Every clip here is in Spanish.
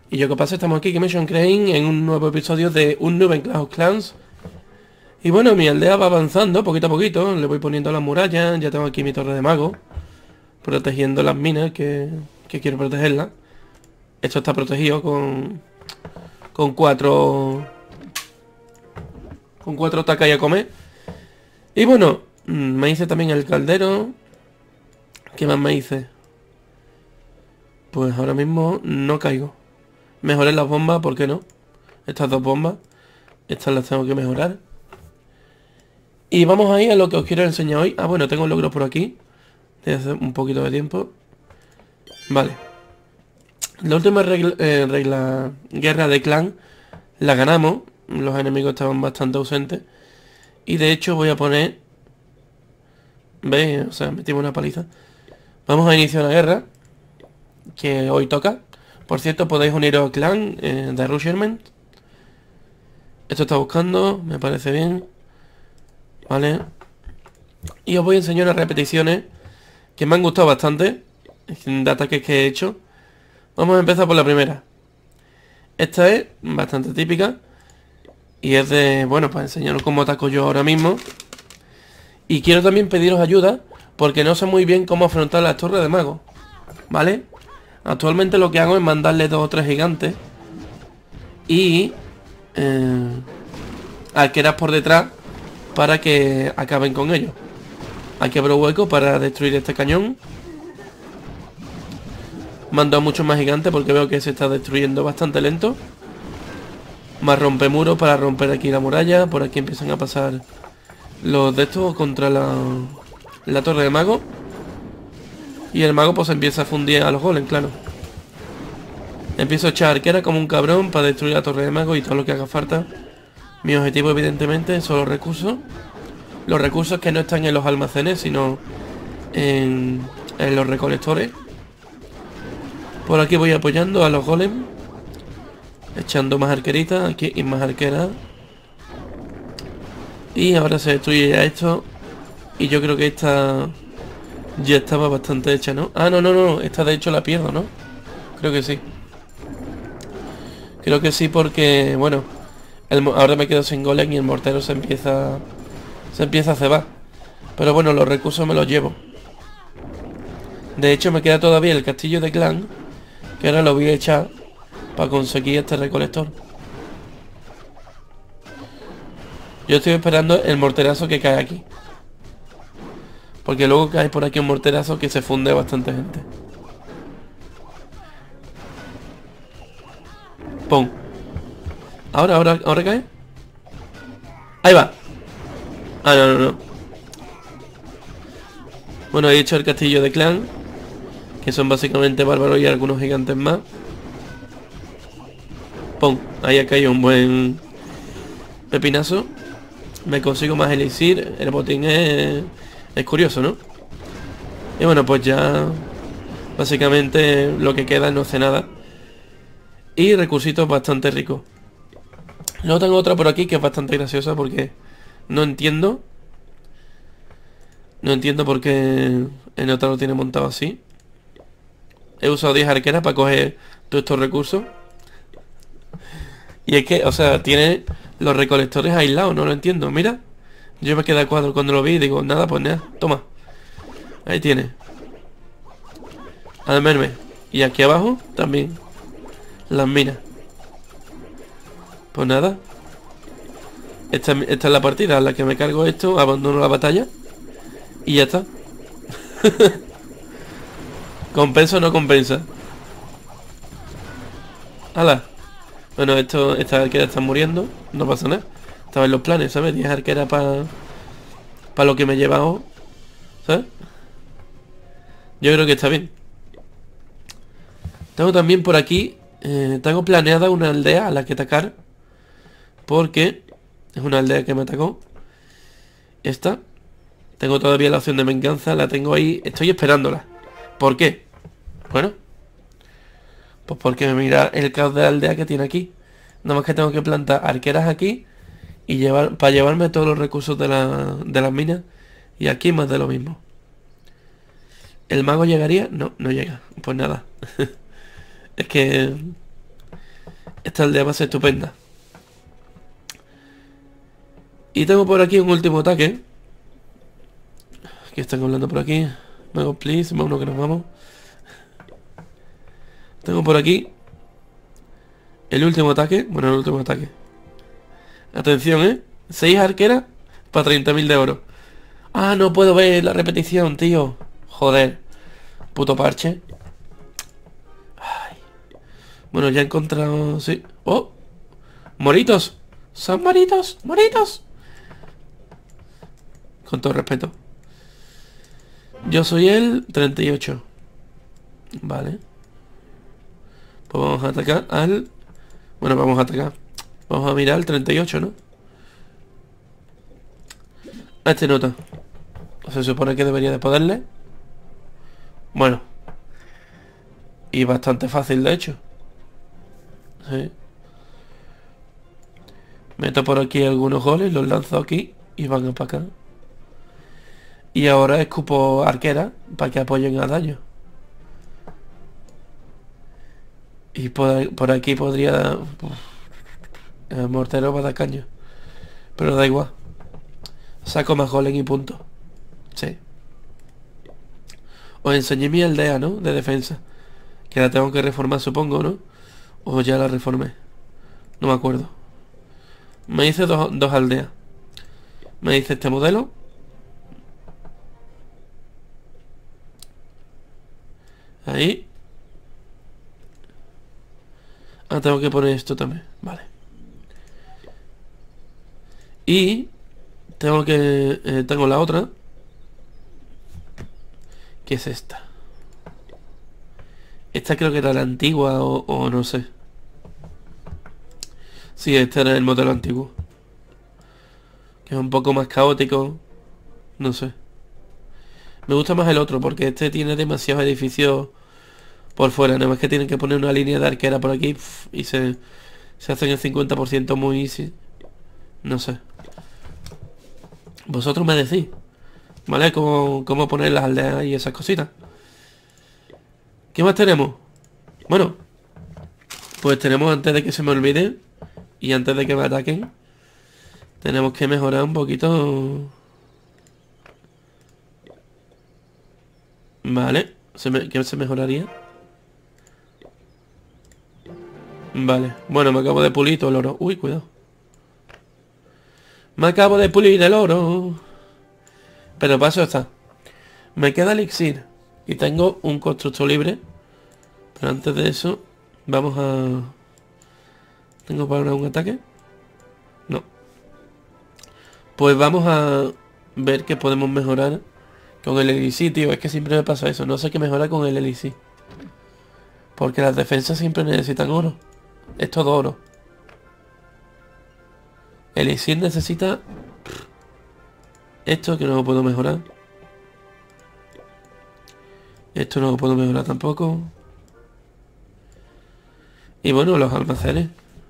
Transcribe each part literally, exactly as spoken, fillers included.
Y yo que pasa, estamos aquí, Mission Crane, en un nuevo episodio de Un Noob en Clash of Clans. Y bueno, mi aldea va avanzando poquito a poquito, le voy poniendo las murallas, ya tengo aquí mi torre de mago, protegiendo las minas que, que quiero protegerlas. Esto está protegido con, con cuatro... Con cuatro tacas y a comer. Y bueno, me hice también el caldero. ¿Qué más me hice? Pues ahora mismo no caigo. Mejoré las bombas, ¿por qué no? Estas dos bombas. Estas las tengo que mejorar. Y vamos ahí a lo que os quiero enseñar hoy. Ah, bueno, tengo logros por aquí. Desde hace un poquito de tiempo. Vale. La última regla, eh, regla guerra de clan la ganamos. Los enemigos estaban bastante ausentes. Y de hecho voy a poner... ¿Veis? O sea, metimos una paliza. Vamos a iniciar la guerra. Que hoy toca. Por cierto, podéis uniros al clan eh, de Rusherman. Esto está buscando, me parece bien. Vale. Y os voy a enseñar unas repeticiones que me han gustado bastante, de ataques que he hecho. Vamos a empezar por la primera. Esta es bastante típica. Y es de, bueno, para enseñaros cómo ataco yo ahora mismo. Y quiero también pediros ayuda, porque no sé muy bien cómo afrontar las torres de mago. ¿Vale? Actualmente lo que hago es mandarle dos o tres gigantes y eh, arqueras por detrás para que acaben con ellos. Hay que abrir hueco para destruir este cañón. Mando a muchos más gigantes porque veo que se está destruyendo bastante lento. Más rompemuros para romper aquí la muralla. Por aquí empiezan a pasar los de estos contra la, la torre de mago. Y el mago pues empieza a fundir a los golems, claro. Empiezo a echar arquera como un cabrón para destruir la torre de mago y todo lo que haga falta. Mi objetivo evidentemente son los recursos. Los recursos que no están en los almacenes, sino en, en los recolectores. Por aquí voy apoyando a los golems. Echando más arqueritas, aquí y más arqueras. Y ahora se destruye ya esto. Y yo creo que esta ya estaba bastante hecha, ¿no? Ah, no, no, no, esta de hecho la pierdo, ¿no? Creo que sí. Creo que sí porque, bueno, el, ahora me quedo sin golem y el mortero se empieza se empieza a cebar. Pero bueno, los recursos me los llevo. De hecho me queda todavía el castillo de clan, que ahora lo voy a echar para conseguir este recolector. Yo estoy esperando el morterazo que cae aquí, porque luego cae por aquí un morterazo que se funde bastante gente. ¡Pum! Ahora, ahora, ahora cae. Ahí va. Ah, no, no, no. Bueno, he hecho el castillo de clan, que son básicamente bárbaros y algunos gigantes más. ¡Pum! Ahí ha caído un buen pepinazo. Me consigo más elixir. El botín es, es curioso, ¿no? Y bueno, pues ya básicamente lo que queda no hace nada. Y recursitos bastante ricos. Luego tengo otra por aquí que es bastante graciosa porque no entiendo. No entiendo por qué en otra lo tiene montado así. He usado diez arqueras para coger todos estos recursos. Y es que, o sea, tiene los recolectores aislados, no lo entiendo. Mira, yo me quedé a cuadro cuando lo vi y digo, nada, pues nada, toma. Ahí tiene. Al verme. Y aquí abajo también las minas. Pues nada. Esta, esta es la partida en la que me cargo esto, abandono la batalla y ya está. ¿Compensa o no compensa? ¡Hala! Bueno, esto, estas arqueras están muriendo. No pasa nada. Estaba en los planes, ¿sabes? diez arqueras para para lo que me he llevado, ¿sabes? Yo creo que está bien. Tengo también por aquí eh, tengo planeada una aldea a la que atacar, porque es una aldea que me atacó. Esta. Tengo todavía la opción de venganza. La tengo ahí. Estoy esperándola. ¿Por qué? Bueno, pues porque mira el caos de la aldea que tiene aquí. Nada más que tengo que plantar arqueras aquí y llevar para llevarme todos los recursos de, la, de las minas. Y aquí más de lo mismo. ¿El mago llegaría? No, no llega. Pues nada. Es que esta aldea va a ser estupenda. Y tengo por aquí un último ataque. ¿Qué están hablando por aquí? Vamos, please, vámonos que nos vamos. Tengo por aquí el último ataque. Bueno, el último ataque. Atención, ¿eh? seis arqueras para treinta mil de oro. Ah, no puedo ver la repetición, tío. Joder. Puto parche. Ay. Bueno, ya he encontrado... Sí. ¡Oh! ¡Moritos! ¡Son moritos! ¡Moritos! Con todo respeto. Yo soy el treinta y ocho. Vale. Pues vamos a atacar al... Bueno, vamos a atacar. Vamos a mirar el treinta y ocho, ¿no? A este nota. Se supone que debería de poderle. Bueno. Y bastante fácil, de hecho. Sí. Meto por aquí algunos goles, los lanzo aquí y van para acá. Y ahora escupo arquera para que apoyen a daño. Y por, por aquí podría... Uf, el mortero va a dar caño. Pero da igual. Saco más goles y punto. Sí. Os enseñé mi aldea, ¿no? De defensa. Que la tengo que reformar, supongo, ¿no? O ya la reformé. No me acuerdo. Me hice dos, dos aldeas. Me hice este modelo. Ahí. Ah, tengo que poner esto también. Vale. Y tengo que... Eh, tengo la otra. Que es esta. Esta creo que era la antigua o, o no sé. Sí, este era el modelo antiguo. Que es un poco más caótico. No sé. Me gusta más el otro porque este tiene demasiados edificios por fuera. Nada más que tienen que poner una línea de arquera por aquí pf, y se, se hacen el cincuenta por ciento muy easy. No sé. Vosotros me decís, ¿vale? Cómo, cómo poner las aldeas y esas cositas. ¿Qué más tenemos? Bueno, pues tenemos, antes de que se me olvide y antes de que me ataquen, tenemos que mejorar un poquito. Vale, ¿Se me, ¿qué se mejoraría? Vale, bueno, me acabo de pulir todo el oro. Uy, cuidado. Me acabo de pulir el oro. Pero paso está. Me queda elixir y tengo un constructor libre. Pero antes de eso, vamos a... ¿Tengo para un ataque? No. Pues vamos a ver qué podemos mejorar con el elixir, tío. Es que siempre me pasa eso. No sé qué mejorar con el elixir. Porque las defensas siempre necesitan oro. Es todo oro. El elixir necesita... Esto que no lo puedo mejorar. Esto no lo puedo mejorar tampoco. Y bueno, los almacenes.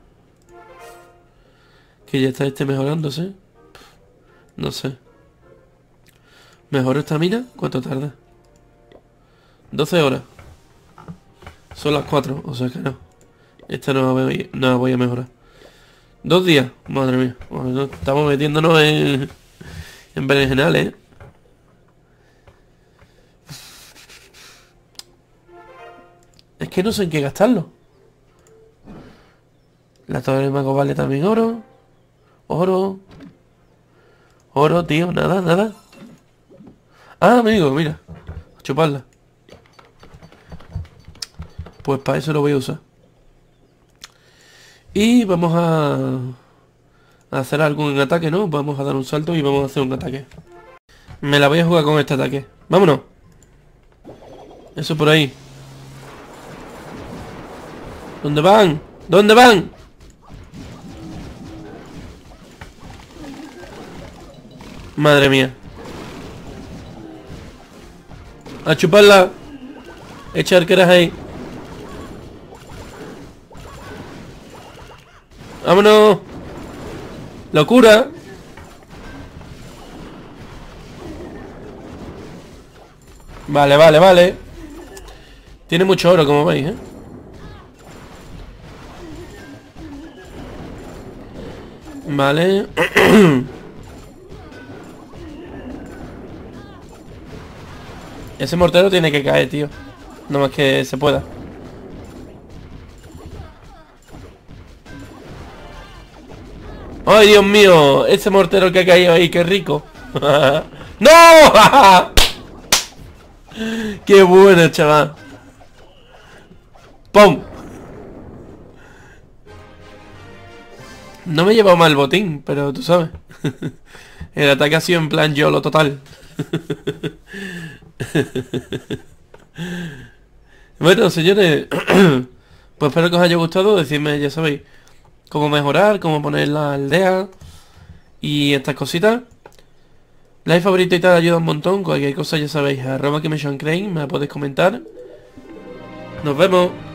Que ya está este mejorándose. No sé. ¿Mejor esta mina? ¿Cuánto tarda? doce horas. Son las cuatro, o sea que no. Esta no la voy, no la voy a mejorar. Dos días, madre mía. Bueno, estamos metiéndonos en, en berenjenales, ¿eh? Es que no sé en qué gastarlo. La torre del mago vale también oro. Oro. Oro, tío, nada, nada. Ah, amigo, mira. A chuparla. Pues para eso lo voy a usar. Y vamos a... a hacer algún ataque, ¿no? Vamos a dar un salto y vamos a hacer un ataque. Me la voy a jugar con este ataque. ¡Vámonos! Eso por ahí. ¿Dónde van? ¿Dónde van? Madre mía. A chuparla. Echa arqueras ahí. ¡Vámonos! ¡Locura! Vale, vale, vale. Tiene mucho oro, como veis, ¿eh? Vale. Ese mortero tiene que caer, tío. No más que se pueda. ¡Ay, Dios mío! Ese mortero que ha caído ahí, qué rico. ¡No! ¡Qué bueno, chaval! ¡Pum! No me he llevado mal el botín, pero tú sabes. El ataque ha sido en plan YOLO total. Bueno, señores, pues espero que os haya gustado. Decidme, ya sabéis, cómo mejorar, cómo poner la aldea y estas cositas. Like, favorito y tal ayuda un montón. Cualquier cosa ya sabéis, arroba que me Crane, me la podéis comentar. Nos vemos.